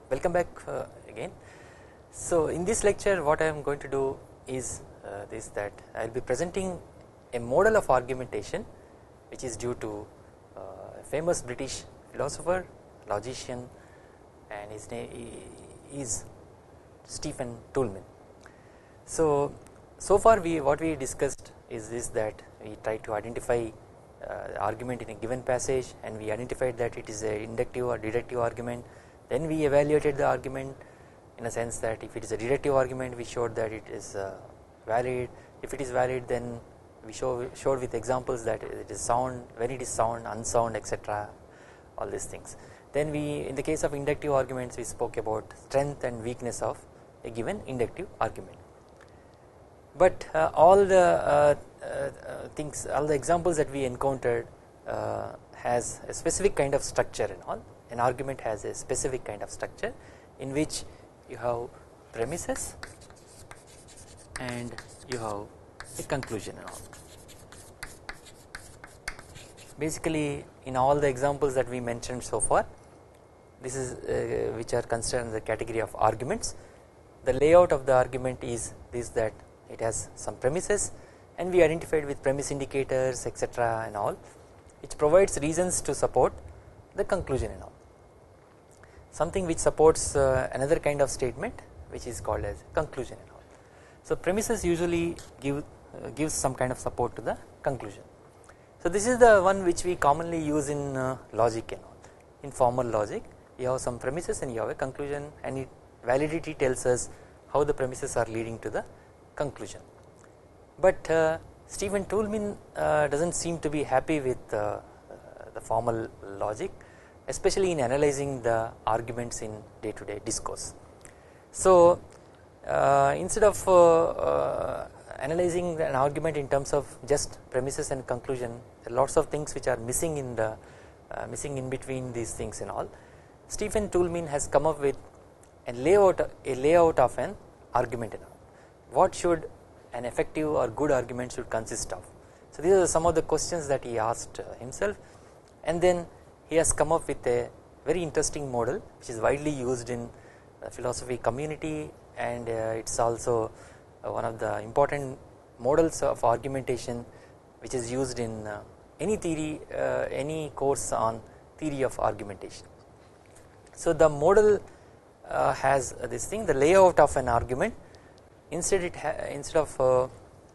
Welcome back again. So in this lecture what I am going to do is this, that I will be presenting a model of argumentation which is due to a famous British philosopher, logician, and his name is Stephen Toulmin. So far what we discussed is this, that we try to identify argument in a given passage, and we identified that it is a inductive or deductive argument. Then we evaluated the argument in a sense that if it is a deductive argument we showed that it is valid. If it is valid, then we showed with examples that it is sound, when it is sound, unsound, etc., all these things. Then we, in the case of inductive arguments, we spoke about strength and weakness of a given inductive argument. But all the things, all the examples that we encountered has a specific kind of structure and all. An argument has a specific kind of structure in which you have premises and you have a conclusion and all. Basically in all the examples that we mentioned so far, this is which are considered in the category of arguments. The layout of the argument is this, that it has some premises and we identified with premise indicators, etc., and all, which provides reasons to support the conclusion and all. Something which supports another kind of statement which is called as conclusion and all. So premises usually gives some kind of support to the conclusion. So this is the one which we commonly use in logic and all. In formal logic you have some premises and you have a conclusion, and validity tells us how the premises are leading to the conclusion. But Stephen Toulmin doesn't seem to be happy with the formal logic, especially in analyzing the arguments in day-to-day discourse. So instead of analyzing an argument in terms of just premises and conclusion, there are lots of things which are missing in between these things and all. Stephen Toulmin has come up with a layout of an argument and all. What should an effective or good argument should consist of? So these are some of the questions that he asked himself, and then he has come up with a very interesting model which is widely used in the philosophy community, and it's also one of the important models of argumentation which is used in any theory, any course on theory of argumentation. So the model has this thing, the layout of an argument. Instead of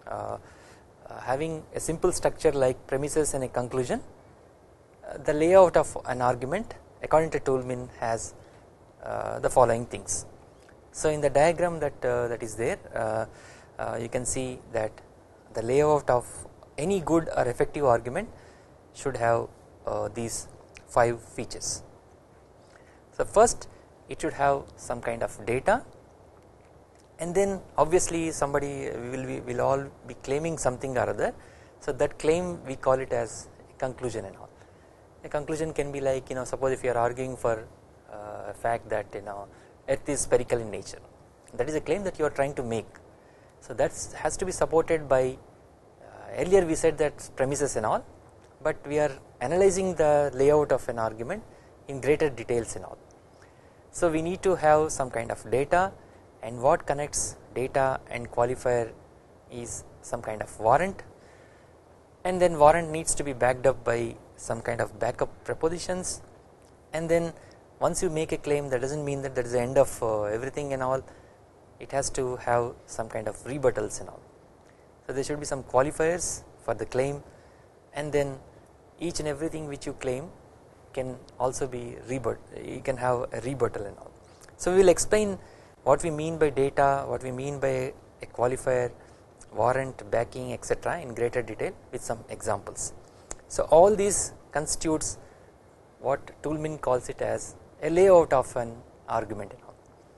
having a simple structure like premises and a conclusion, the layout of an argument according to Toulmin has the following things. So in the diagram that is there, you can see that the layout of any good or effective argument should have these 5 features. So first, it should have some kind of data, and then obviously somebody will all be claiming something or other. So that claim we call it as a conclusion and all. A conclusion can be like, suppose if you are arguing for a fact that Earth is spherical in nature, that is a claim that you are trying to make. So that has to be supported by earlier we said that premises and all, but we are analyzing the layout of an argument in greater details and all. So we need to have some kind of data, and what connects data and qualifier is some kind of warrant, and then warrant needs to be backed up by some kind of backup prepositions, and then once you make a claim, that doesn't mean that is the end of everything and all. It has to have some kind of rebuttals and all. So there should be some qualifiers for the claim, and then each and everything which you claim can also be you can have a rebuttal and all. So we will explain what we mean by data, what we mean by a qualifier, warrant, backing, etc., in greater detail with some examples. So all these constitutes what Toulmin calls it as a layout of an argument and all.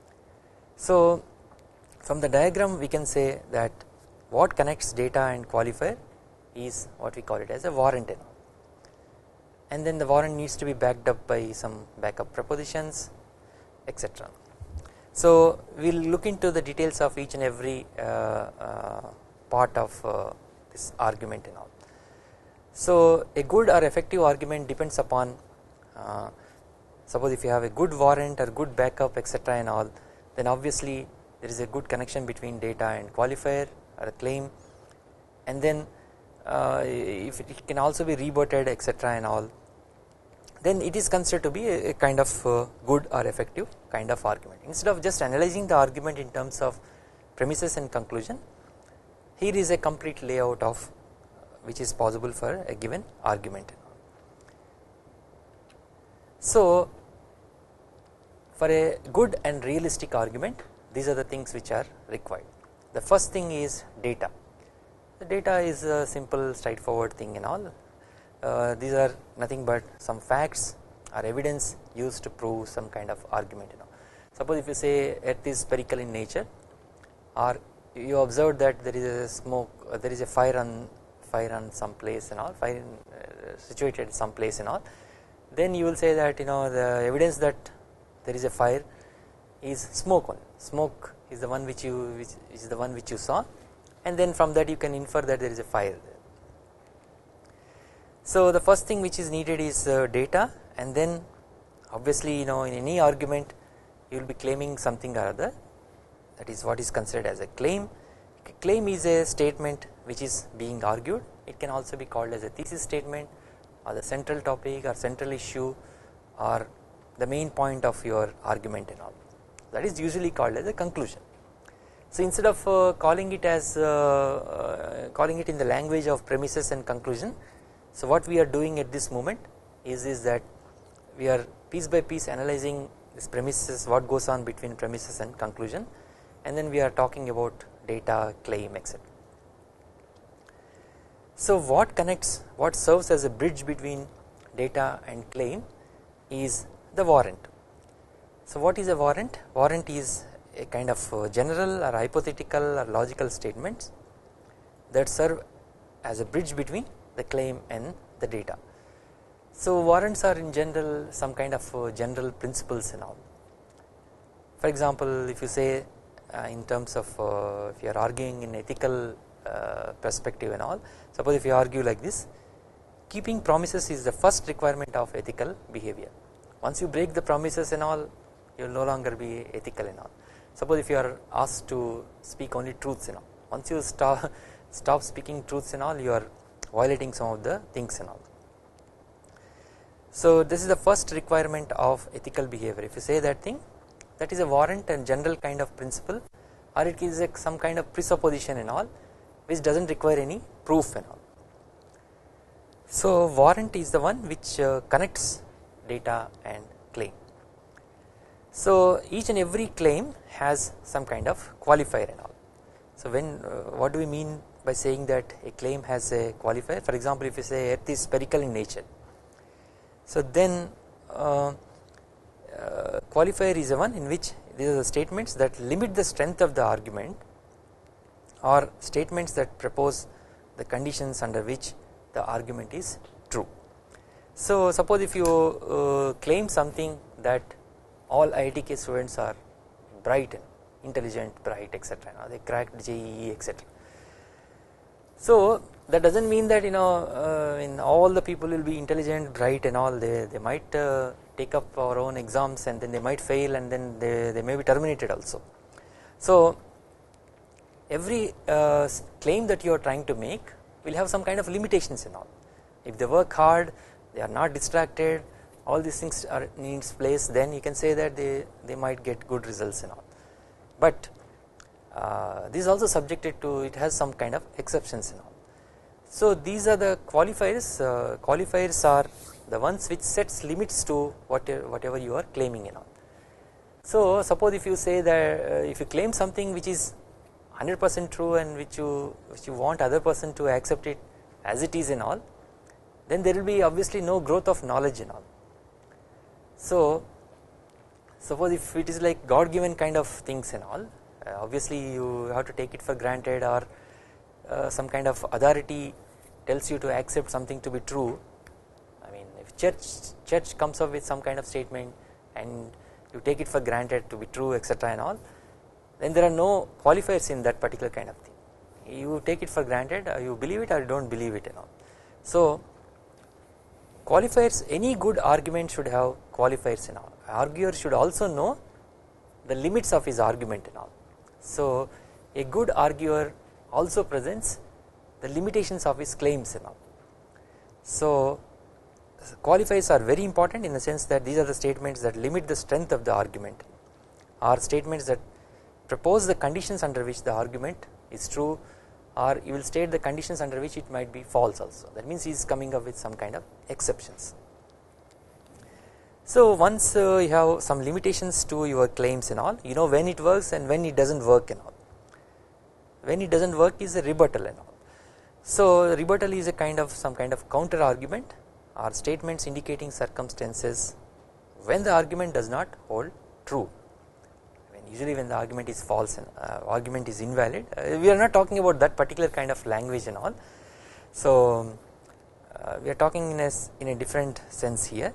So from the diagram we can say that what connects data and qualifier is what we call it as a warrant and all. And then the warrant needs to be backed up by some backup prepositions, etc. So we will look into the details of each and every part of this argument and all. So a good or effective argument depends upon suppose if you have a good warrant or good backup etc and all, then obviously there is a good connection between data and qualifier or a claim, and then if it can also be rebutted etc and all, then it is considered to be a kind of good or effective kind of argument. Instead of just analyzing the argument in terms of premises and conclusion, here is a complete layout of which is possible for a given argument. So for a good and realistic argument, these are the things which are required. The first thing is data. The data is a simple straightforward thing and all. These are nothing but some facts or evidence used to prove some kind of argument. Suppose if you say earth is spherical in nature, or you observe that there is a smoke, there is a fire on some place and all, fire situated some place and all, then you will say that the evidence that there is a fire is smoke only. Smoke is the one which you saw, and then from that you can infer that there is a fire there. So the first thing which is needed is data, and then obviously in any argument you will be claiming something or other. That is what is considered as a claim. A claim is a statement which is being argued. It can also be called as a thesis statement, or the central topic or central issue, or the main point of your argument and all. That is usually called as a conclusion. So instead of calling it in the language of premises and conclusion, so what we are doing at this moment is that we are piece by piece analyzing this premises, what goes on between premises and conclusion, and then we are talking about data, claim, etc. So what serves as a bridge between data and claim is the warrant. So what is a warrant? Warrant is a kind of general or hypothetical or logical statements that serve as a bridge between the claim and the data. So warrants are in general some kind of general principles and all. For example, if you say in terms of if you are arguing in ethical perspective and all, suppose if you argue like this, keeping promises is the first requirement of ethical behavior. Once you break the promises and all, you will no longer be ethical and all. Suppose if you are asked to speak only truths and all, once you stop speaking truths and all, you are violating some of the things and all. So this is the first requirement of ethical behavior. If you say that thing, that is a warrant and general kind of principle, or it is some kind of presupposition and all, which does not require any proof and all. So warrant is the one which connects data and claim. So each and every claim has some kind of qualifier and all. So what do we mean by saying that a claim has a qualifier? For example, if you say earth is spherical in nature, so then qualifier is the one in which these are the statements that limit the strength of the argument, or statements that propose the conditions under which the argument is true. So suppose if you claim something that all IITK students are bright, intelligent, bright, etc. They cracked JEE, etc. So that does not mean that in all the people will be intelligent, bright and all. They might take up our own exams and then they might fail and then they may be terminated also. So every claim that you are trying to make will have some kind of limitations and all. If they work hard, they are not distracted, all these things are in its place, then you can say that they might get good results and all. But this is also subjected to, it has some kind of exceptions and all. So these are the qualifiers. Qualifiers are the ones which sets limits to whatever you are claiming and all. So suppose if you say that if you claim something which is 100% true and which you want other person to accept it as it is and all, then there will be obviously no growth of knowledge and all. So suppose if it is like God given kind of things and all, obviously you have to take it for granted, or some kind of authority tells you to accept something to be true. I mean, if church comes up with some kind of statement and you take it for granted to be true, etc. and all, then there are no qualifiers in that particular kind of thing. You take it for granted, you believe it or you don't believe it and all. So qualifiers, any good argument should have qualifiers and all. Arguer should also know the limits of his argument and all. So a good arguer also presents the limitations of his claims and all. So qualifiers are very important in the sense that these are the statements that limit the strength of the argument, or statements that propose the conditions under which the argument is true, or you will state the conditions under which it might be false also. That means he is coming up with some kind of exceptions. So once you have some limitations to your claims and all, you know when it works and when it does not work and all. When it does not work is a rebuttal and all. So rebuttal is a kind of some kind of counter argument or statements indicating circumstances when the argument does not hold true. Usually when the argument is false and argument is invalid, we are not talking about that particular kind of language and all. So we are talking in a different sense here.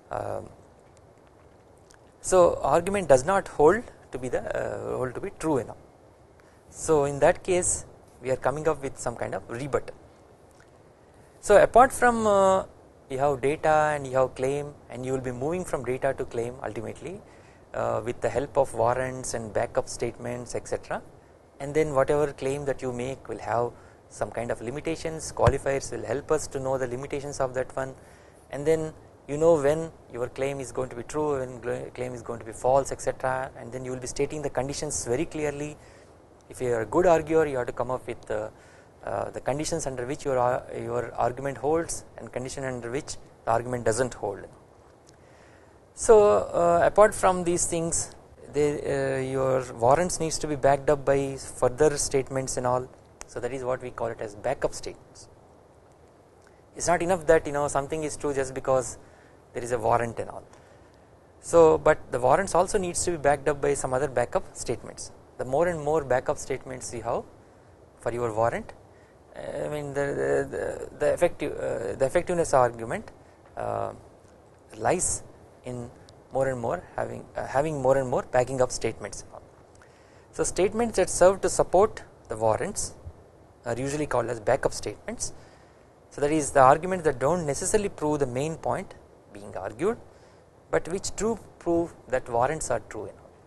So argument does not hold to be true and all. So in that case we are coming up with some kind of rebuttal. So apart from you have data and you have claim, and you will be moving from data to claim ultimately with the help of warrants and backup statements, etc. And then whatever claim that you make will have some kind of limitations. Qualifiers will help us to know the limitations of that one, and then you know when your claim is going to be true, when claim is going to be false, etc. And then you will be stating the conditions very clearly. If you are a good arguer, you have to come up with the conditions under which your argument holds and condition under which the argument does not hold. So apart from these things, your warrants needs to be backed up by further statements and all. So that is what we call it as backup statements. It's not enough that something is true just because there is a warrant and all. So but the warrants also needs to be backed up by some other backup statements. The more and more backup statements you have for your warrant, I mean the effectiveness argument lies in more and more having more and more backing up statements. So statements that serve to support the warrants are usually called as backup statements. So that is the arguments that don't necessarily prove the main point being argued, but which do prove that warrants are true.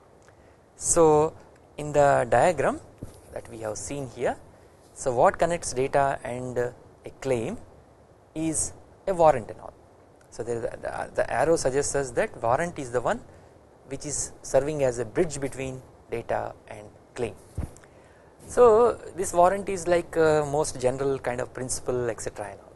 So in the diagram that we have seen here, so what connects data and a claim is a warrant and all. So the arrow suggests us that warrant is the one which is serving as a bridge between data and claim. So this warrant is like most general kind of principle, etc. and all.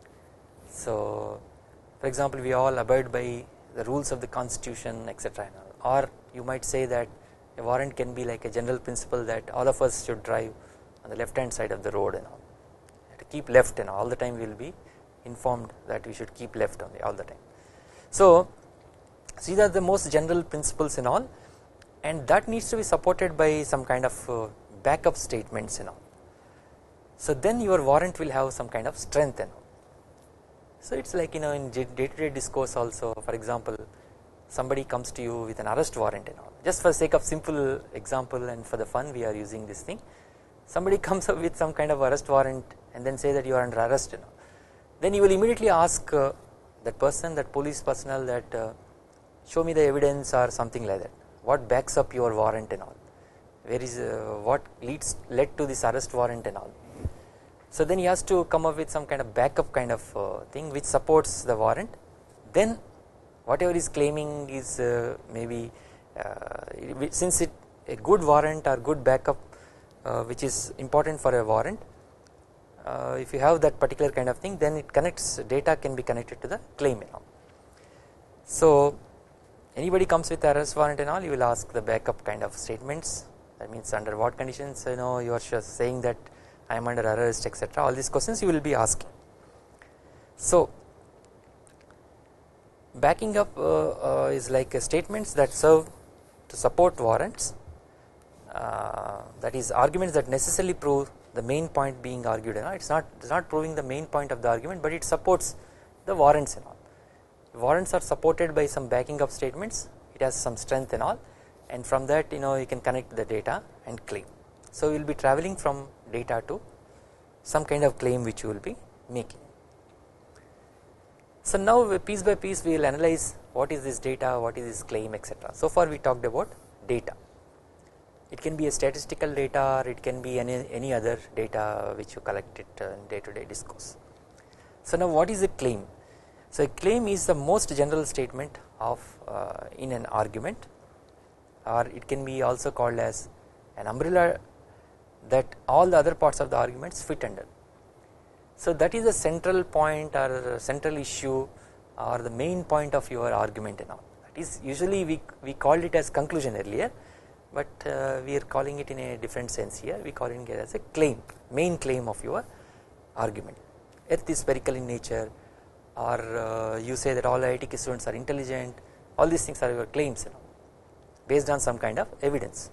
So for example, we all abide by the rules of the constitution, etc. and all. Or you might say that a warrant can be like a general principle that all of us should drive on the left hand side of the road and all. To keep left and all the time we will be informed that we should keep left only all the time. So these are the most general principles and all, and that needs to be supported by some kind of backup statements and all. So then your warrant will have some kind of strength and all. So it's like in day-to-day discourse also, for example, somebody comes to you with an arrest warrant and all. Just for the sake of simple example and for the fun we are using this thing. Somebody comes up with some kind of arrest warrant and then say that you are under arrest and all. Then you will immediately ask that person, that police personnel, that show me the evidence or something like that. What backs up your warrant and all? Where is what led to this arrest warrant and all? So then he has to come up with some kind of backup kind of thing which supports the warrant. Then whatever is claiming is maybe since a good warrant or good backup which is important for a warrant, if you have that particular kind of thing, then it connects, data can be connected to the claim and all. So anybody comes with arrest warrant and all, you will ask the backup kind of statements. That means under what conditions you are saying that I am under arrest, etc. All these questions you will be asking. So backing up is like statements that serve to support warrants, that is arguments that necessarily prove the main point being argued and all. It's not proving the main point of the argument, but it supports the warrants and all. Warrants are supported by some backing up statements, it has some strength and all, and from that you can connect the data and claim. So we will be traveling from data to some kind of claim which you will be making. So now piece by piece we will analyze what is this data, what is this claim, etc. So far we talked about data. It can be a statistical data, or it can be any other data which you collect it in day to day discourse. So now what is a claim? So a claim is the most general statement of in an argument, or it can be also called as an umbrella that all the other parts of the arguments fit under. So that is the central point or central issue or the main point of your argument and all. That is usually we called it as conclusion earlier, but we are calling it in a different sense here. We calling it as a claim, main claim of your argument. Earth is spherical in nature, or you say that all IIT students are intelligent. All these things are your claims, you know, based on some kind of evidence.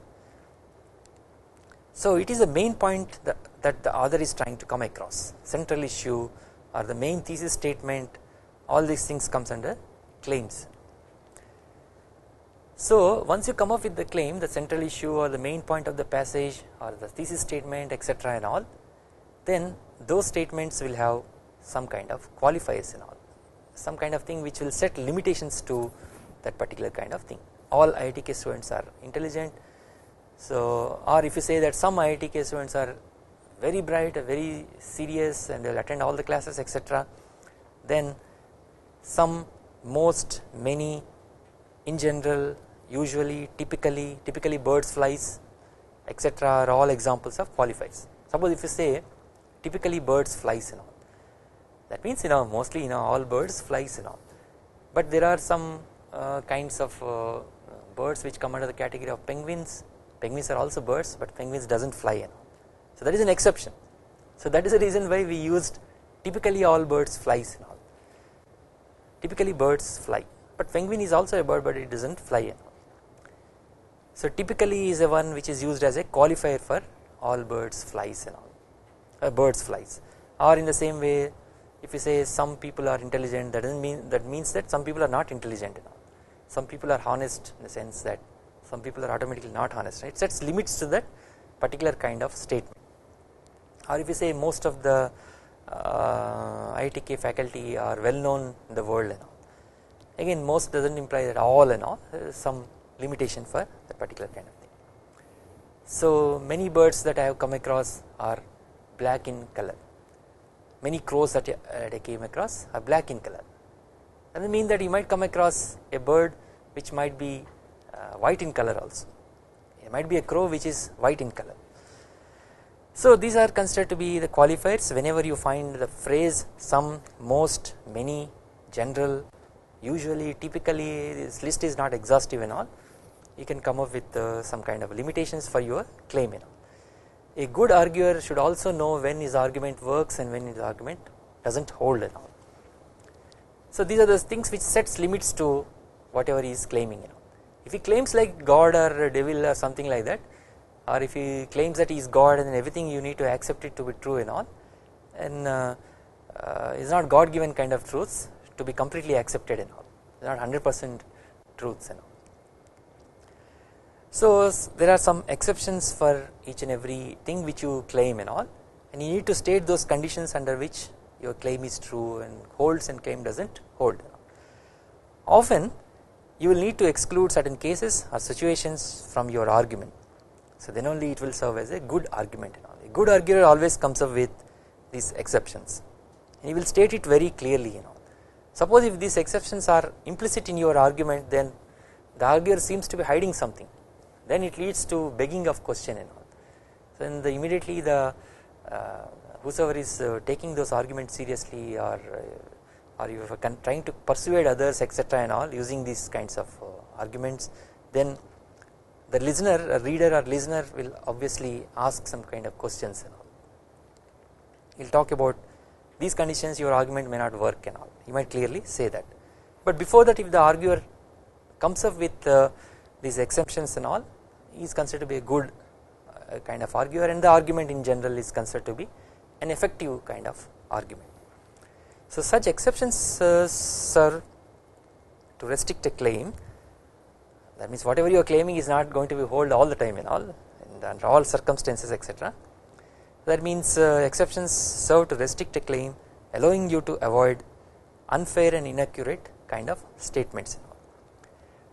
So it is a main point that the author is trying to come across, central issue or the main thesis statement. All these things comes under claims. So once you come up with the claim, the central issue or the main point of the passage or the thesis statement, etc. and all, then those statements will have some kind of qualifiers and all, some kind of thing which will set limitations to that particular kind of thing. All IITK students are intelligent. So, or if you say that some IITK students are very bright, very serious, and they will attend all the classes, etc., then some, most, many, in general, usually, typically birds, flies, etc. are all examples of qualifiers. Suppose if you say typically birds, flies and all, that means, you know, mostly, you know, all birds, flies and all, but there are some kinds of birds which come under the category of penguins. Penguins are also birds, but penguins doesn't fly and all. So that is an exception. So that is the reason why we used typically all birds flies and all. Typically birds fly, but penguin is also a bird, but it doesn't fly and all. So typically is a one which is used as a qualifier for all birds flies and all, birds flies. Or in the same way, if you say some people are intelligent, that doesn't mean, that means that some people are not intelligent and all. Some people are honest in the sense that some people are automatically not honest, right? It sets limits to that particular kind of statement. Or if you say most of the IITK faculty are well known in the world and all, again most doesn't imply that all and all, there is some limitation for that particular kind of thing. So many birds that I have come across are black in color. Many crows that I came across are black in color. Doesn't mean that you might come across a bird which might be white in color also. It might be a crow which is white in color. So these are considered to be the qualifiers. Whenever you find the phrase some, most, many, general, usually, typically, this list is not exhaustive and all, you can come up with some kind of limitations for your claim and all. A good arguer should also know when his argument works and when his argument doesn't hold and all. So these are the things which sets limits to whatever he is claiming and all. If he claims like God or devil or something like that, or if he claims that he is God and everything you need to accept it to be true and all, and it's not God given kind of truths to be completely accepted and all, it's not 100% truths and all. So there are some exceptions for each and every thing which you claim and all, and you need to state those conditions under which your claim is true and holds and claim doesn't hold. Often you will need to exclude certain cases or situations from your argument, so then only it will serve as a good argument and all. A good arguer always comes up with these exceptions, and he will state it very clearly and all. Suppose if these exceptions are implicit in your argument, then the arguer seems to be hiding something, then it leads to begging of question and all. So then immediately the whosoever is taking those arguments seriously, or you are trying to persuade others, etc. and all, using these kinds of arguments, then the listener, a reader or listener will obviously ask some kind of questions and all. He will talk about these conditions your argument may not work and all, he might clearly say that. But before that, if the arguer comes up with these exceptions and all, he is considered to be a good kind of arguer, and the argument in general is considered to be an effective kind of argument. So such exceptions serve to restrict a claim. That means whatever you are claiming is not going to be hold all the time and all, and under all circumstances, etc. That means exceptions serve to restrict a claim, allowing you to avoid unfair and inaccurate kind of statements and all.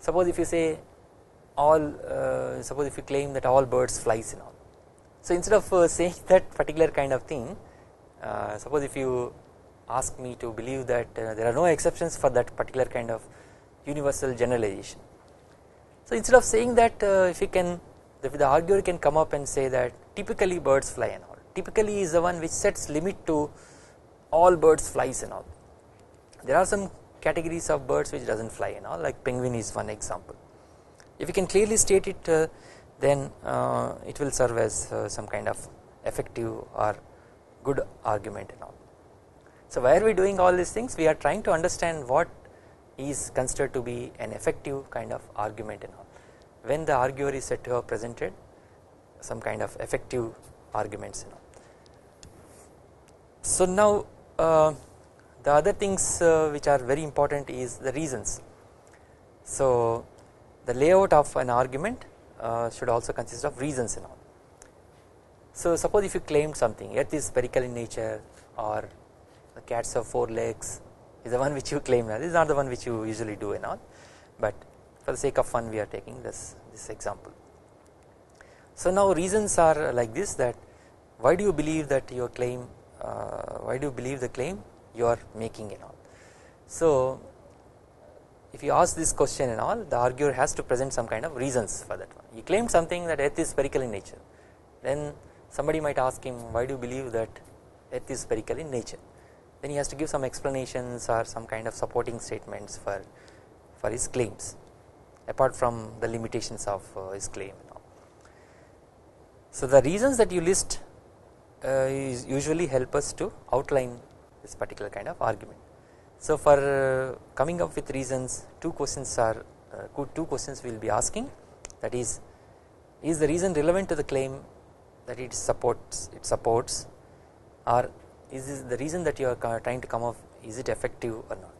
Suppose if you say all, suppose if you claim that all birds flies and all. So instead of saying that particular kind of thing, suppose if you ask me to believe that there are no exceptions for that particular kind of universal generalization. So instead of saying that, if you can, the arguer can come up and say that typically birds fly and all. Typically is the one which sets limit to all birds flies and all. There are some categories of birds which doesn't fly and all, like penguin is one example. If you can clearly state it, then it will serve as some kind of effective or good argument and all. So why are we doing all these things? We are trying to understand what is considered to be an effective kind of argument and all, when the arguer is said to have presented some kind of effective arguments and all. So now the other things which are very important is the reasons. So the layout of an argument should also consist of reasons and all. So suppose if you claimed something, earth is spherical in nature, or the cats have 4 legs is the one which you claim. This is not the one which you usually do and all, but for the sake of fun we are taking this example. So now reasons are like this, that why do you believe that your claim, why do you believe the claim you are making and all. So if you ask this question and all, the arguer has to present some kind of reasons for that one. You claimed something that earth is spherical in nature, then somebody might ask him, why do you believe that earth is spherical in nature? Then he has to give some explanations or some kind of supporting statements for his claims, apart from the limitations of his claim and all. So the reasons that you list usually help us to outline this particular kind of argument. So for coming up with reasons, two questions we will be asking, that is the reason relevant to the claim that it supports, or is this the reason that you are trying to come up, is it effective or not?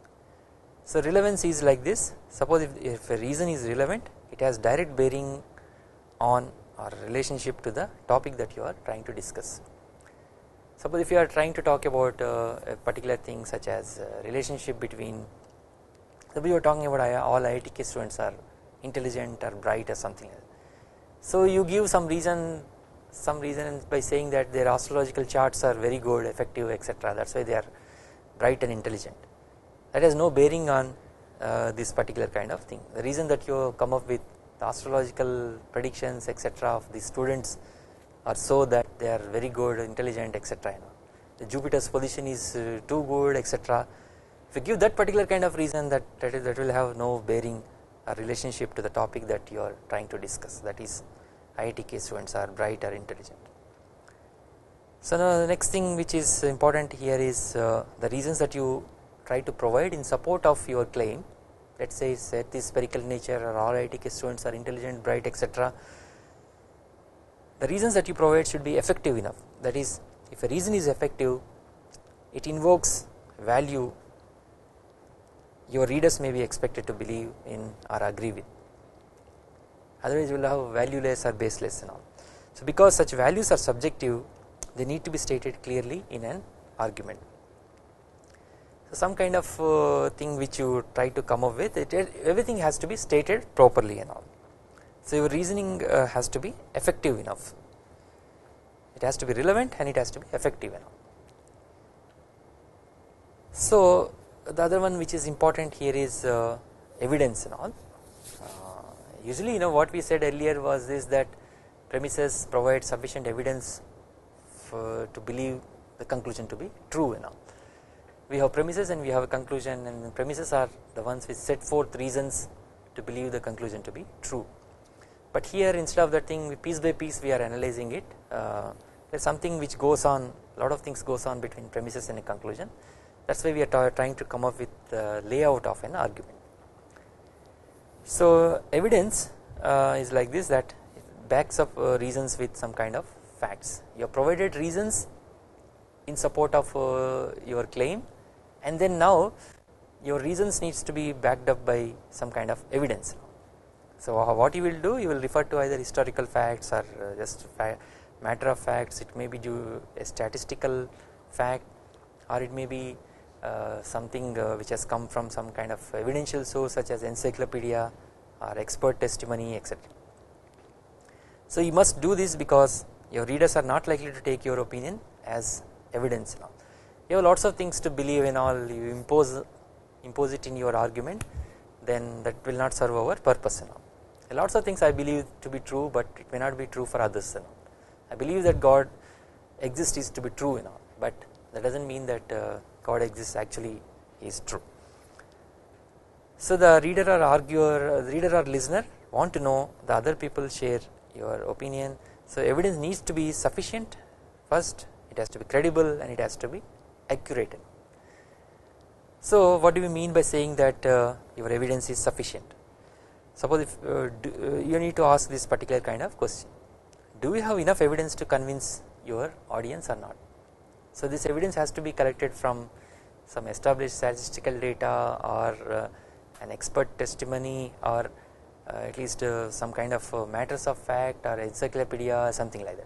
So relevance is like this. Suppose if a reason is relevant, it has direct bearing on or relationship to the topic that you are trying to discuss. Suppose if you are trying to talk about a particular thing such as relationship between, suppose you are talking about all IITK students are intelligent or bright or something like that. So you give some reason by saying that their astrological charts are very good, effective, etc. That is why they are bright and intelligent. That has no bearing on this particular kind of thing. The reason that you come up with the astrological predictions, etc. of the students are so that they are very good, intelligent, etc. The Jupiter's position is too good, etc. If you give that particular kind of reason, that will have no bearing or relationship to the topic that you are trying to discuss, that is IITK students are bright or intelligent. So now the next thing which is important here is the reasons that you try to provide in support of your claim. Let us say earth is spherical in nature, or all IITK students are intelligent, bright, etc. The reasons that you provide should be effective enough. That is, if a reason is effective, it invokes value your readers may be expected to believe in or agree with. Otherwise you will have valueless or baseless and all. So because such values are subjective, they need to be stated clearly in an argument. So some kind of thing which you try to come up with, everything has to be stated properly and all. So your reasoning has to be effective enough. It has to be relevant and it has to be effective enough. So the other one which is important here is evidence and all. Usually what we said earlier was this, that premises provide sufficient evidence to believe the conclusion to be true and all. We have premises and we have a conclusion, and the premises are the ones which set forth reasons to believe the conclusion to be true. But here instead of that thing, piece by piece we are analyzing it. There is something which goes on, a lot of things goes on between premises and a conclusion. That is why we are trying to come up with the layout of an argument. So evidence is like this, that it backs up reasons with some kind of facts. You have provided reasons in support of your claim, and then now your reasons needs to be backed up by some kind of evidence. So what you will do, you will refer to either historical facts or just matter of facts. It may be a statistical fact, or it may be something which has come from some kind of evidential source such as encyclopedia or expert testimony, etc. So you must do this because your readers are not likely to take your opinion as evidence now. You have lots of things to believe in, all you impose it in your argument, then that will not serve our purpose now. Lots of things I believe to be true, but it may not be true for others. I believe that God exists is to be true, but that does not mean that God exists actually is true. So the reader or arguer, reader or listener want to know the other people share your opinion. So evidence needs to be sufficient. First, it has to be credible and it has to be accurate. So what do we mean by saying that your evidence is sufficient? Suppose if you need to ask this particular kind of question: do you have enough evidence to convince your audience or not? So this evidence has to be collected from some established statistical data or an expert testimony, or at least some kind of matters of fact or encyclopedia, something like that.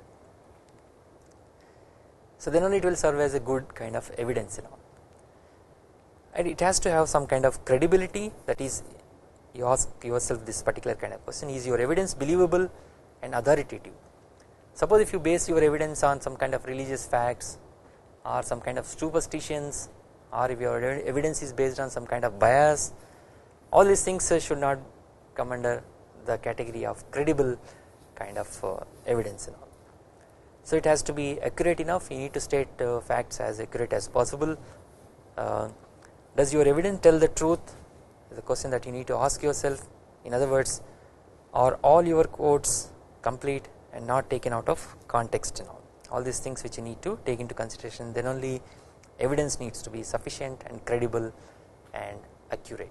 So then only it will serve as a good kind of evidence, and it has to have some kind of credibility. That is, you ask yourself this particular kind of question: is your evidence believable and authoritative? Suppose if you base your evidence on some kind of religious facts or some kind of superstitions, or if your evidence is based on some kind of bias, all these things should not come under the category of credible kind of evidence. So it has to be accurate enough. You need to state facts as accurate as possible. Does your evidence tell the truth? Is a question that you need to ask yourself. In other words, are all your quotes complete and not taken out of context? All these things which you need to take into consideration. Then only evidence needs to be sufficient and credible and accurate.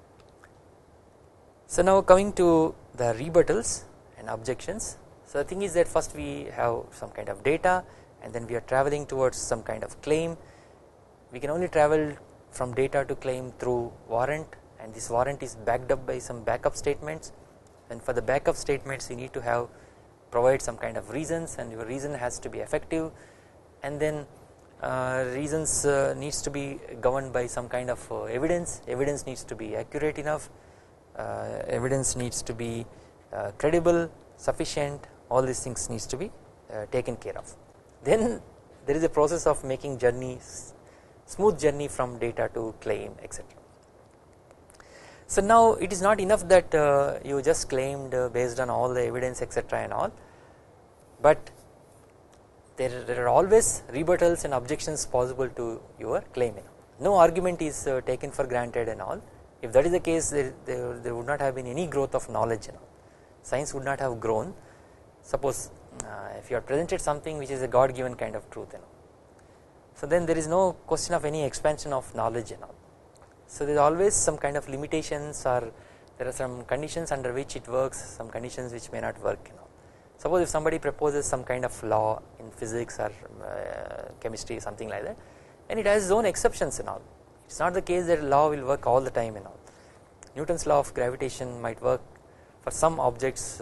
So now coming to the rebuttals and objections. So the thing is that first we have some kind of data, and then we are traveling towards some kind of claim. We can only travel from data to claim through warrant, and this warrant is backed up by some backup statements, and for the backup statements you need to provide some kind of reasons, and your reason has to be effective, and then reasons needs to be governed by some kind of evidence. Evidence needs to be accurate enough, evidence needs to be credible, sufficient. All these things needs to be taken care of. Then there is a process of making smooth journey from data to claim, etc. So now it is not enough that you just claimed based on all the evidence, etc. and all, but there are always rebuttals and objections possible to your claim. No argument is taken for granted and all. If that is the case, there would not have been any growth of knowledge. Science would not have grown. Suppose if you are presented something which is a God given kind of truth, so then there is no question of any expansion of knowledge. So there is always some kind of limitations, or there are some conditions under which it works, some conditions which may not work. Suppose if somebody proposes some kind of law in physics or chemistry, something like that, and it has its own exceptions and all. It is not the case that law will work all the time and all. Newton's law of gravitation might work for some objects,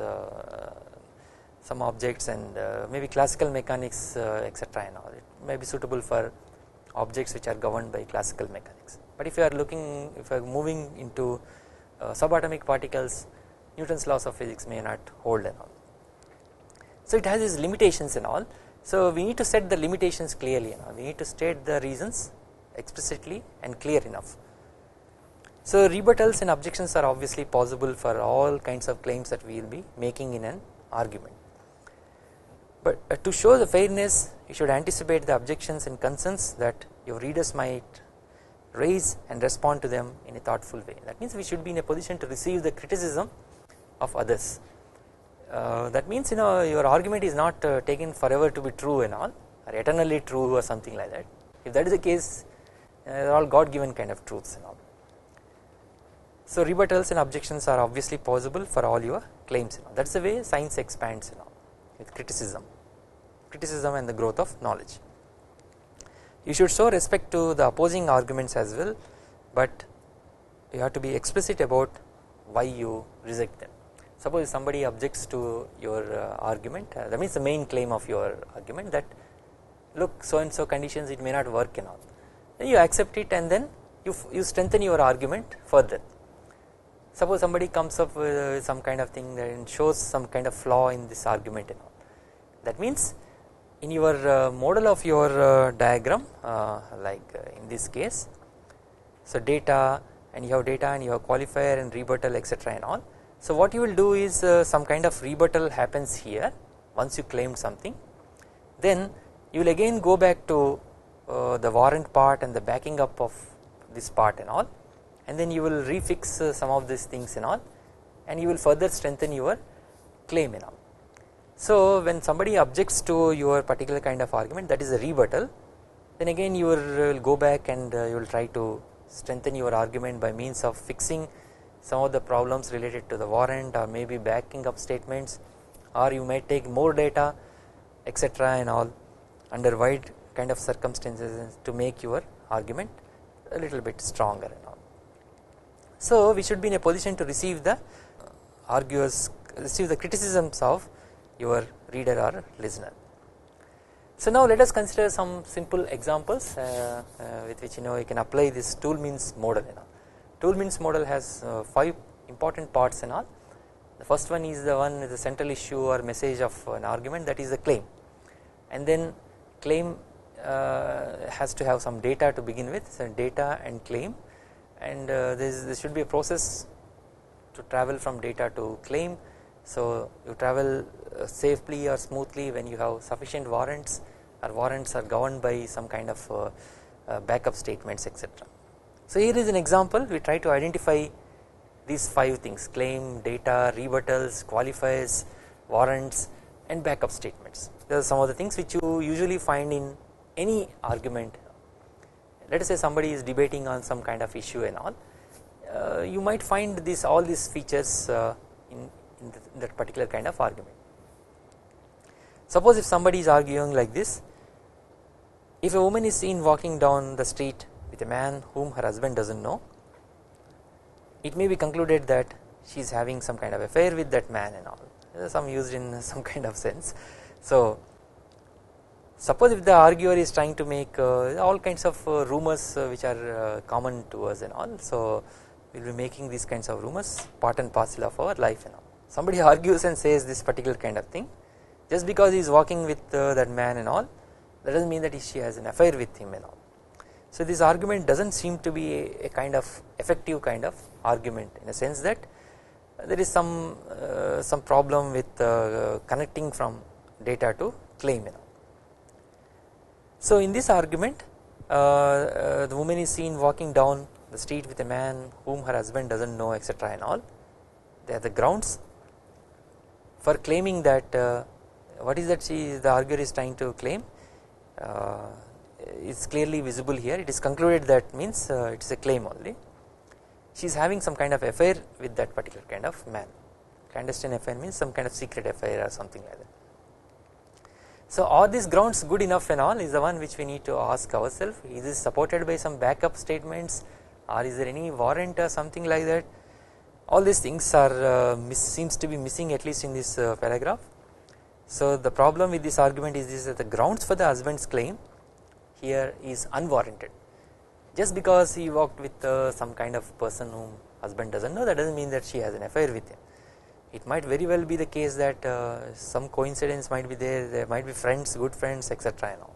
and maybe classical mechanics, etc. and all. It may be suitable for objects which are governed by classical mechanics. But if you are moving into subatomic particles, Newton's laws of physics may not hold and all. So it has its limitations and all. So we need to set the limitations clearly. We need to state the reasons explicitly and clear enough. So rebuttals and objections are obviously possible for all kinds of claims that we will be making in an argument. But to show the fairness, you should anticipate the objections and concerns that your readers might raise and respond to them in a thoughtful way. That means we should be in a position to receive the criticism of others. That means your argument is not taken forever to be true and all, or eternally true or something like that. If that is the case, they are all God given kind of truths and all. So rebuttals and objections are obviously possible for all your claims and all. That is the way science expands and all, with criticism and the growth of knowledge. You should show respect to the opposing arguments as well, but you have to be explicit about why you reject them. Suppose if somebody objects to your argument, that means the main claim of your argument, that look, so and so conditions it may not work and all. then you accept it and then you strengthen your argument further. Suppose somebody comes up with some kind of thing that shows some kind of flaw in this argument and all. That means in your model of your diagram in this case, so data and you have data and you have qualifier and rebuttal etc and all. So what you will do is some kind of rebuttal happens here once you claimed something, then you will again go back to the warrant part and the backing up of this part and all, and then you will refix some of these things and all, and you will further strengthen your claim and all. So when somebody objects to your particular kind of argument, that is a rebuttal, then again you will go back and you will try to strengthen your argument by means of fixing some of the problems related to the warrant or maybe backing up statements, or you may take more data etc and all under wide kind of circumstances to make your argument a little bit stronger and all. So we should be in a position to receive the criticisms of your reader or listener. So now let us consider some simple examples with which you can apply this Toulmin's model. Toulmin's model has 5 important parts and all. The first one is the one with the central issue or message of an argument, that is the claim, and then claim has to have some data to begin with, so data and claim, and there should be a process to travel from data to claim. So you travel safely or smoothly when you have sufficient warrants, or warrants are governed by some kind of backup statements etc. So here is an example. We try to identify these 5 things: claim, data, rebuttals, qualifiers, warrants and backup statements. These are some of the things which you usually find in any argument. Let us say somebody is debating on some kind of issue and all, you might find all these features in that particular kind of argument. Suppose if somebody is arguing like this: if a woman is seen walking down the street with a man whom her husband does not know, it may be concluded that she is having some kind of affair with that man and all. Some used in some kind of sense. So suppose if the arguer is trying to make all kinds of rumors which are common to us and all, so we will be making these kinds of rumors part and parcel of our life and all. Somebody argues and says this particular kind of thing, just because he is walking with that man and all, that does not mean that she has an affair with him and all. So this argument does not seem to be a kind of effective kind of argument, in a sense that there is some problem with connecting from data to claim and all. So in this argument, the woman is seen walking down the street with a man whom her husband does not know etc and all. They are the grounds for claiming that what is that the arguer is trying to claim is clearly visible here. It is concluded that means it is a claim only. She is having some kind of affair with that particular kind of man. Clandestine affair means some kind of secret affair or something like that. So are these grounds good enough and all is the one which we need to ask ourselves. Is this supported by some backup statements, or is there any warrant or something like that? All these things are seems to be missing, at least in this paragraph. So the problem with this argument is this, that the grounds for the husband's claim here is unwarranted. Just because he walked with some kind of person whom husband does not know, that does not mean that she has an affair with him. It might very well be the case that some coincidence might be there might be friends, good friends etc and all,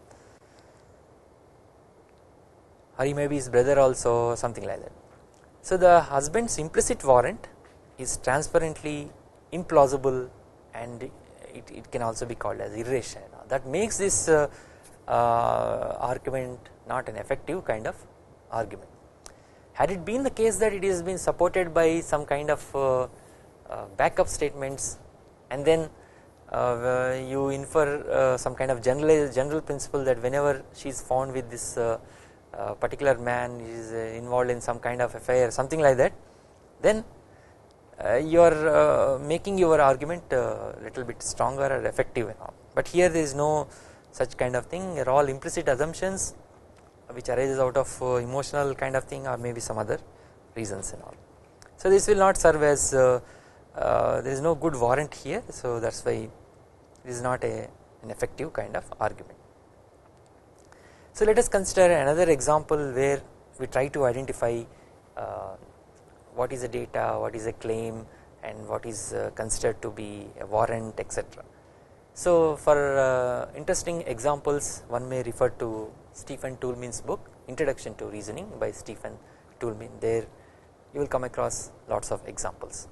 or he may be his brother also, something like that. So the husband's implicit warrant is transparently implausible, and it can also be called as irrational. That makes this argument not an effective kind of argument. Had it been the case that it has been supported by some kind of backup statements, and then you infer some kind of general principle that whenever she is found with this particular man is involved in some kind of affair, something like that, then you are making your argument a little bit stronger or effective and all. But here there is no such kind of thing. They are all implicit assumptions which arises out of emotional kind of thing, or maybe some other reasons and all. So this will not serve as there is no good warrant here, so that is why it is not an effective kind of argument. So let us consider another example where we try to identify what is a data, what is a claim, and what is considered to be a warrant, etc. So for interesting examples one may refer to Stephen Toulmin's book Introduction to Reasoning by Stephen Toulmin. There you will come across lots of examples.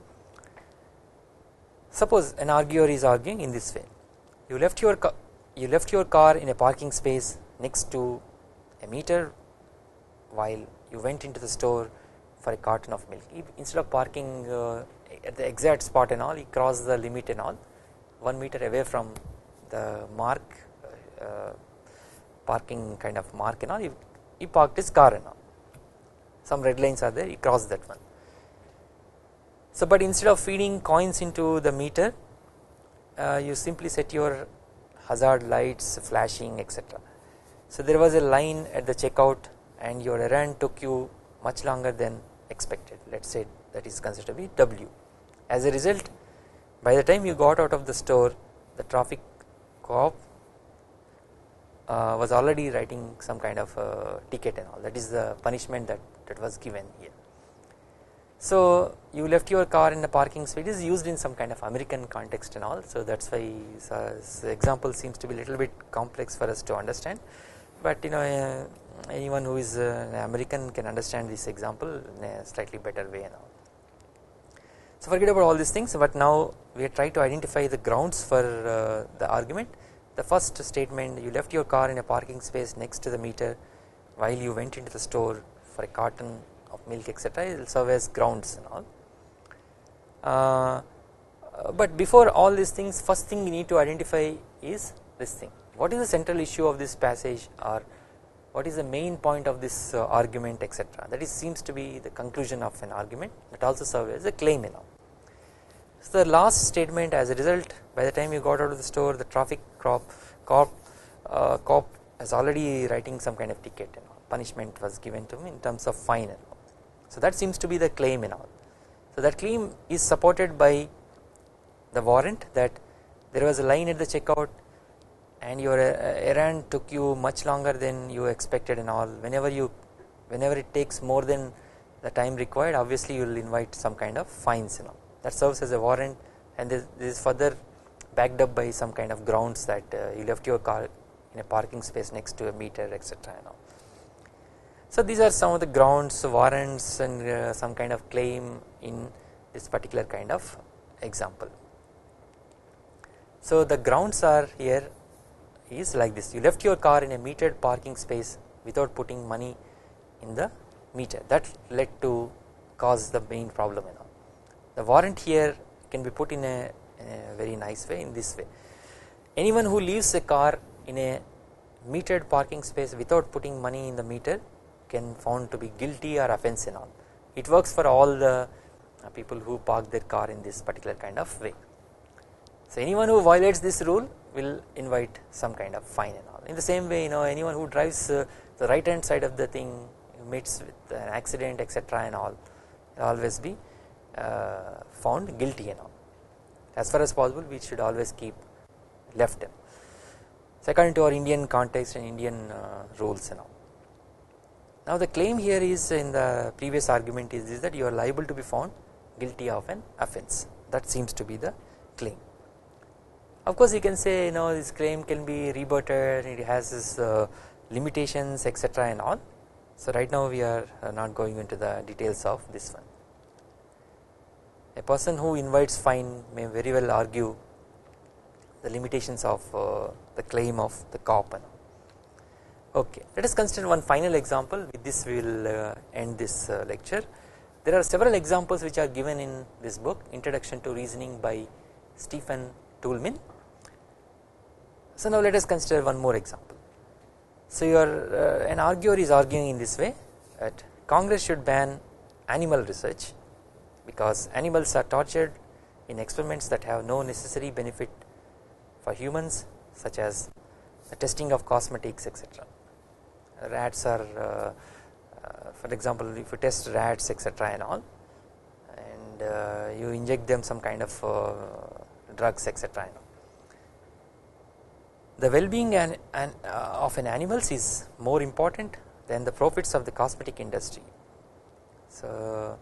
Suppose an arguer is arguing in this way: you left your car in a parking space next to a meter while you went into the store for a carton of milk. Instead of parking at the exact spot and all, he crossed the limit and all, 1 meter away from the mark, parking kind of mark and all, he parked his car and all. Some red lines are there, he crossed that one. So but instead of feeding coins into the meter, you simply set your hazard lights flashing, etc. So there was a line at the checkout and your errand took you much longer than expected. Let us say that is considered to be W. As a result, by the time you got out of the store, the traffic cop was already writing some kind of ticket and all. That is the punishment that was given here. So you left your car in the parking space. It is used in some kind of American context and all, so that's why the example seems to be a little bit complex for us to understand, but anyone who is an American can understand this example in a slightly better way and all. So forget about all these things, but now we are trying to identify the grounds for the argument. The first statement: you left your car in a parking space next to the meter while you went into the store for a carton of milk, etc. It will serve as grounds and all. But before all these things, first thing we need to identify is this thing: what is the central issue of this passage, or what is the main point of this argument, etc. That is seems to be the conclusion of an argument, that also serves as a claim and all. So the last statement: as a result, by the time you got out of the store, the traffic cop has already writing some kind of ticket and all. Punishment was given to him in terms of fine and all. So that seems to be the claim and all. So that claim is supported by the warrant, that there was a line at the checkout and your errand took you much longer than you expected and all. Whenever it takes more than the time required, obviously you will invite some kind of fines and all. That serves as a warrant, and this is further backed up by some kind of grounds that you left your car in a parking space next to a meter, etc. and all. So these are some of the grounds, warrants, and some kind of claim in this particular kind of example. So the grounds are here is like this: you left your car in a metered parking space without putting money in the meter. That led to cause the main problem and all. The warrant here can be put in a very nice way, in this way: anyone who leaves a car in a metered parking space without putting money in the meter can found to be guilty or offense and all. It works for all the people who park their car in this particular kind of way. So anyone who violates this rule will invite some kind of fine and all. In the same way, anyone who drives the right hand side of the thing, meets with an accident, etc. and all, will always be found guilty and all. As far as possible, we should always keep left hand. So according to our Indian context and Indian rules and all. Now the claim here is, in the previous argument, is that you are liable to be found guilty of an offense. That seems to be the claim. Of course you can say, this claim can be rebutted, it has its limitations, etc. and all. So right now we are not going into the details of this one. A person who invites fine may very well argue the limitations of the claim of the cop and all. Okay, let us consider one final example. With this we will end this lecture. There are several examples which are given in this book, Introduction to Reasoning by Stephen Toulmin. So now let us consider one more example. So an arguer is arguing in this way, that Congress should ban animal research because animals are tortured in experiments that have no necessary benefit for humans, such as the testing of cosmetics, etc. Rats are, for example, if you test rats, etc. and all, and you inject them some kind of drugs, etc. and all. the well-being of an animals is more important than the profits of the cosmetic industry. So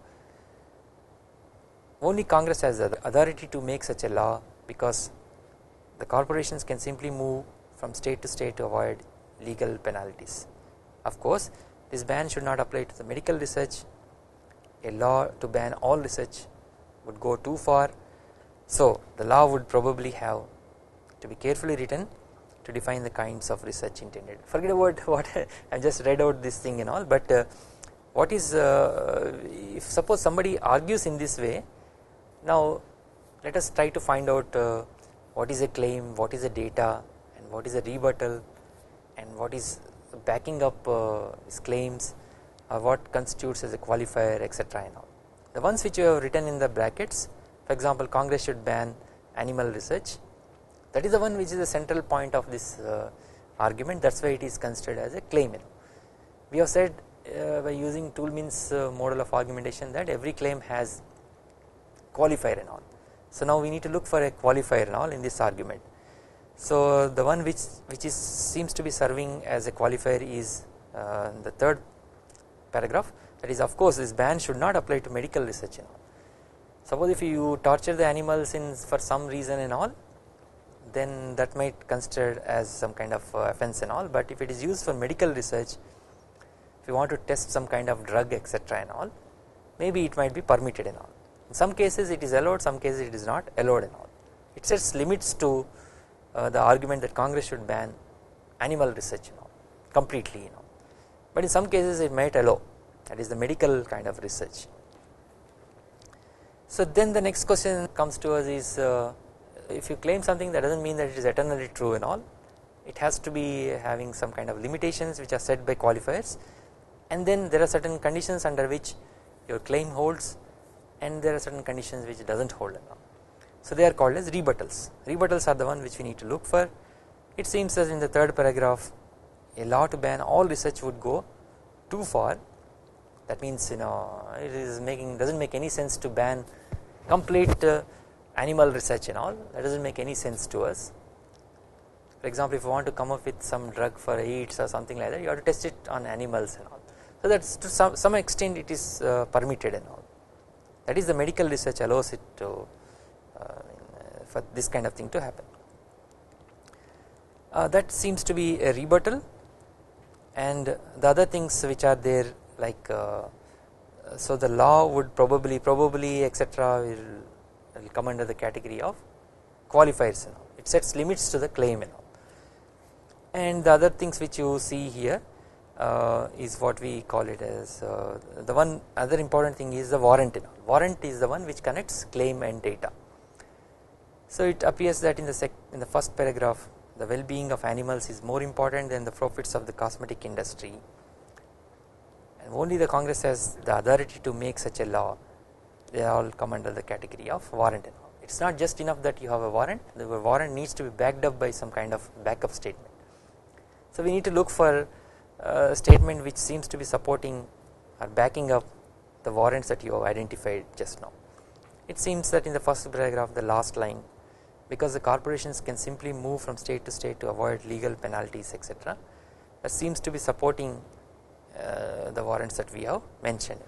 only Congress has the authority to make such a law, because the corporations can simply move from state to state to avoid legal penalties. Of course, this ban should not apply to the medical research. A law to ban all research would go too far, so the law would probably have to be carefully written to define the kinds of research intended. Forget about what I just read out this thing and all, but what is if suppose somebody argues in this way, now let us try to find out what is a claim, what is a data, and what is a rebuttal, and what is backing up his claims, or what constitutes as a qualifier, etc. and all. The ones which you have written in the brackets, for example, Congress should ban animal research, that is the one which is the central point of this argument. That is why it is considered as a claim. We have said by using Toulmin's model of argumentation that every claim has qualifier and all. So now we need to look for a qualifier and all in this argument. So the one which seems to be serving as a qualifier is the third paragraph, that is, of course, this ban should not apply to medical research and all. Suppose if you torture the animals for some reason and all, then that might considered as some kind of offence and all, but if it is used for medical research, if you want to test some kind of drug, etc. and all, maybe it might be permitted and all. In some cases it is allowed, some cases it is not allowed and all. It sets limits to the argument that Congress should ban animal research and all completely, but in some cases it might allow, that is the medical kind of research. So then the next question comes to us is, if you claim something, that does not mean that it is eternally true and all, it has to be having some kind of limitations which are set by qualifiers, and then there are certain conditions under which your claim holds, and there are certain conditions which does not hold and all. So they are called as rebuttals. Rebuttals are the one which we need to look for. It seems as in the third paragraph, a law to ban all research would go too far. That means it is doesn't make any sense to ban complete animal research and all. That doesn't make any sense to us. For example, if you want to come up with some drug for AIDS or something like that, you have to test it on animals and all. So that's to some extent it is permitted and all. That is, the medical research allows it to for this kind of thing to happen. That seems to be a rebuttal, and the other things which are there, like so the law would probably etc. will come under the category of qualifiers and all. It sets limits to the claim and all. And the other things which you see here is what we call it as the one other important thing is the warrant and all. Warrant is the one which connects claim and data. So it appears that in the first paragraph, the well-being of animals is more important than the profits of the cosmetic industry, and only the Congress has the authority to make such a law. They all come under the category of warrant and all. It is not just enough that you have a warrant, the warrant needs to be backed up by some kind of backup statement. So we need to look for a statement which seems to be supporting or backing up the warrants that you have identified just now. It seems that in the first paragraph, the last line, because the corporations can simply move from state to state to avoid legal penalties, etc., that seems to be supporting the warrants that we have mentioned.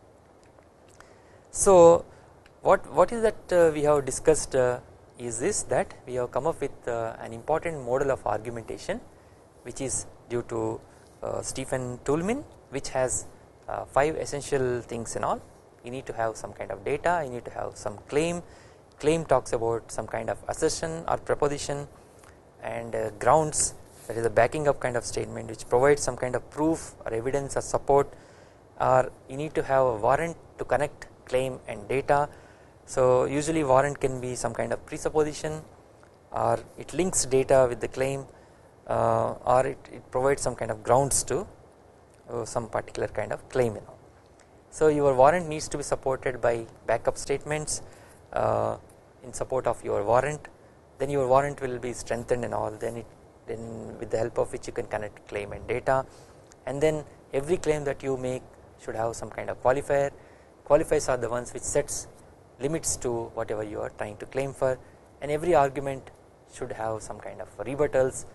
So what is that we have discussed is this, that we have come up with an important model of argumentation which is due to Stephen Toulmin, which has 5 essential things and all. You need to have some kind of data, you need to have some claim. Claim talks about some kind of assertion or proposition, and grounds, that is a backing up kind of statement which provides some kind of proof or evidence or support, or you need to have a warrant to connect claim and data. So usually warrant can be some kind of presupposition, or it links data with the claim, or it provides some kind of grounds to some particular kind of claim. So your warrant needs to be supported by backup statements in support of your warrant, then your warrant will be strengthened and all, then with the help of which you can connect claim and data, and then every claim that you make should have some kind of qualifier. Qualifiers are the ones which sets limits to whatever you are trying to claim for, and every argument should have some kind of rebuttals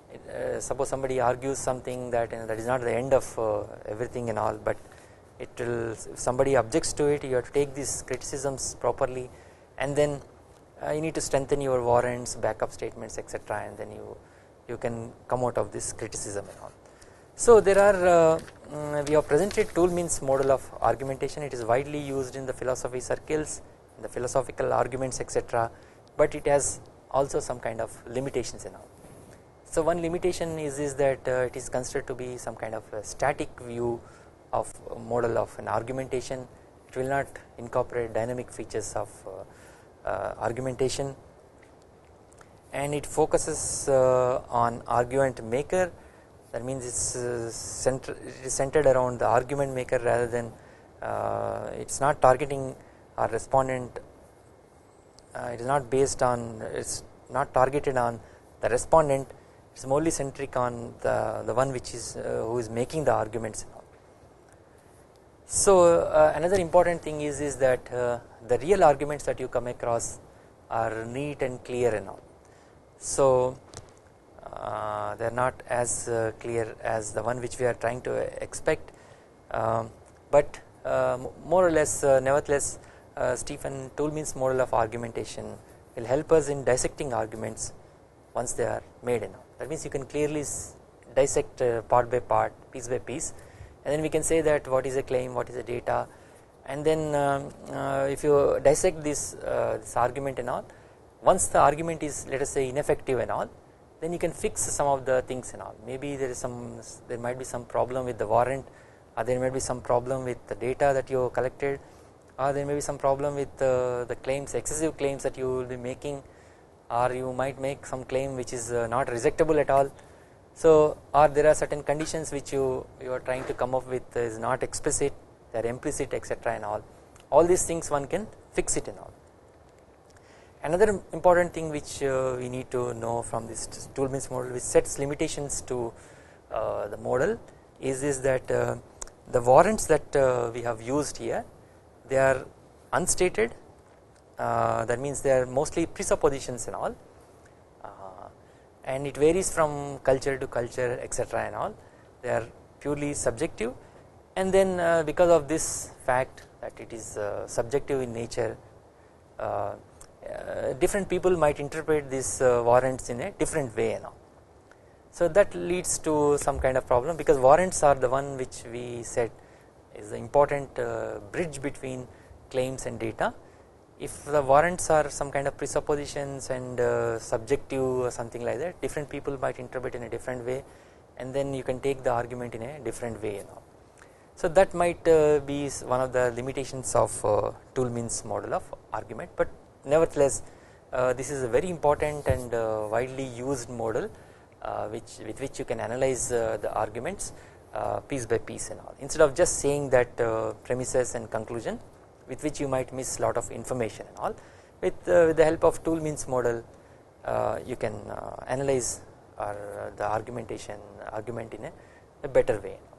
Suppose somebody argues something that that is not the end of everything and all, but it will, if somebody objects to it, you have to take these criticisms properly, and then you need to strengthen your warrants, backup statements, etc., and then you can come out of this criticism and all. So there are we have presented tool means model of argumentation. It is widely used in the philosophy circles, in the philosophical arguments, etc., but it has also some kind of limitations and all. So one limitation is that it is considered to be some kind of a static view of a model of an argumentation. It will not incorporate dynamic features of argumentation, and it focuses on argument maker. That means it is centered around the argument maker rather than it is not targeting our respondent. It is not based on, it is not targeted on the respondent. It is mostly centric on the one which is who is making the arguments. So another important thing is that the real arguments that you come across are neat and clear and all. So they are not as clear as the one which we are trying to expect, but more or less nevertheless Stephen Toulmin's model of argumentation will help us in dissecting arguments once they are made and all. That means you can clearly dissect part by part, piece by piece, and then we can say that what is a claim, what is a data, and then if you dissect this argument and all, once the argument is, let us say, ineffective and all, then you can fix some of the things and all. Maybe there might be some problem with the warrant, or there might be some problem with the data that you collected, or there may be some problem with the claims, excessive claims that you will be making, or you might make some claim which is not rejectable at all. So or there are certain conditions which you are trying to come up with is not explicit, they are implicit, etc., and all these things one can fix it and all. Another important thing which we need to know from this Toulmin's model, which sets limitations to the model, is that the warrants that we have used here, they are unstated. That means they are mostly presuppositions and all, and it varies from culture to culture, etc., and all. They are purely subjective, and then because of this fact that it is subjective in nature, different people might interpret these warrants in a different way and all. So that leads to some kind of problem, because warrants are the one which we said is the important bridge between claims and data. If the warrants are some kind of presuppositions and subjective or something like that, different people might interpret in a different way, and then you can take the argument in a different way and all. So that might be one of the limitations of Toulmin's model of argument, but nevertheless this is a very important and widely used model with which you can analyze the arguments piece by piece and all, instead of just saying that premises and conclusion, with which you might miss lot of information and all. With the help of Toulmin's model, you can analyze the argument in a better way.